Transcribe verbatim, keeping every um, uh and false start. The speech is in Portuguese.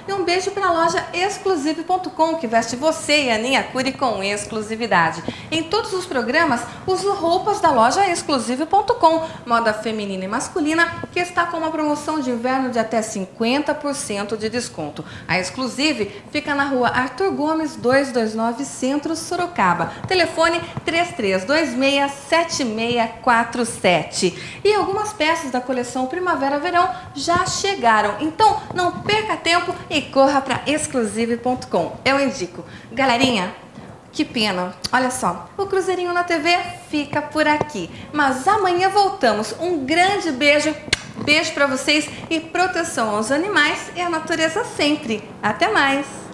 E um beijo para a loja exclusive ponto com, que veste você e a Aninha Curi com exclusividade. Em todos os programas, uso roupas da loja exclusive ponto com, moda feminina e masculina, que está com uma promoção de inverno de até cinquenta por cento de desconto. A Exclusive fica na rua Arthur Gomes duzentos e vinte e nove, Centro, Sorocaba. Telefone três três dois seis, sete seis quatro sete. E algumas peças da coleção Primavera-Verão já chegaram. Então, não perca tempo e corra para exclusive ponto com. Eu indico. Galerinha, que pena. Olha só, o Cruzeirinho na T V fica por aqui. Mas amanhã voltamos. Um grande beijo. Beijo para vocês e proteção aos animais e à natureza sempre. Até mais!